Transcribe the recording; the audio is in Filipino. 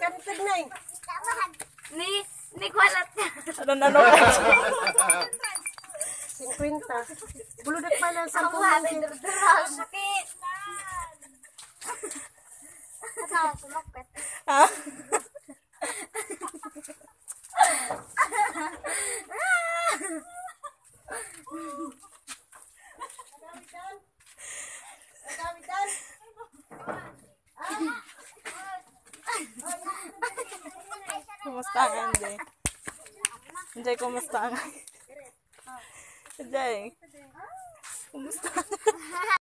Kantig na eh. Ni kwalat niya. Ano? 50. Buludak pa lang 10 Ang lang. durduraw. Sakit. Ano, sumakit. Ha? Kumusta ang Anjay? Anjay, kumusta ang Anjay? Kumusta?